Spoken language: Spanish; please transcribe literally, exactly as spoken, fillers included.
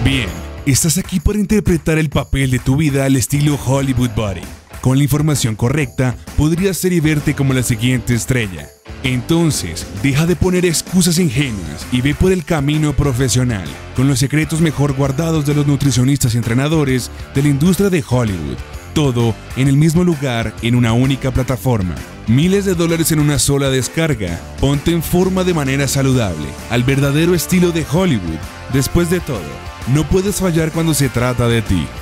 Bien, estás aquí para interpretar el papel de tu vida al estilo Hollywood Body. Con la información correcta, podrías ser y verte como la siguiente estrella. Entonces, deja de poner excusas ingenuas y ve por el camino profesional, con los secretos mejor guardados de los nutricionistas y entrenadores de la industria de Hollywood. Todo en el mismo lugar, en una única plataforma. Miles de dólares en una sola descarga. Ponte en forma de manera saludable, al verdadero estilo de Hollywood. Después de todo, no puedes fallar cuando se trata de ti.